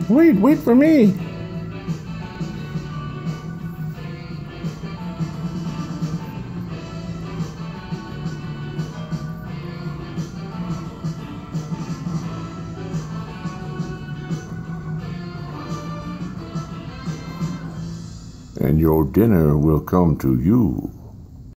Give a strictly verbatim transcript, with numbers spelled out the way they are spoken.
Wait, wait for me. And your dinner will come to you.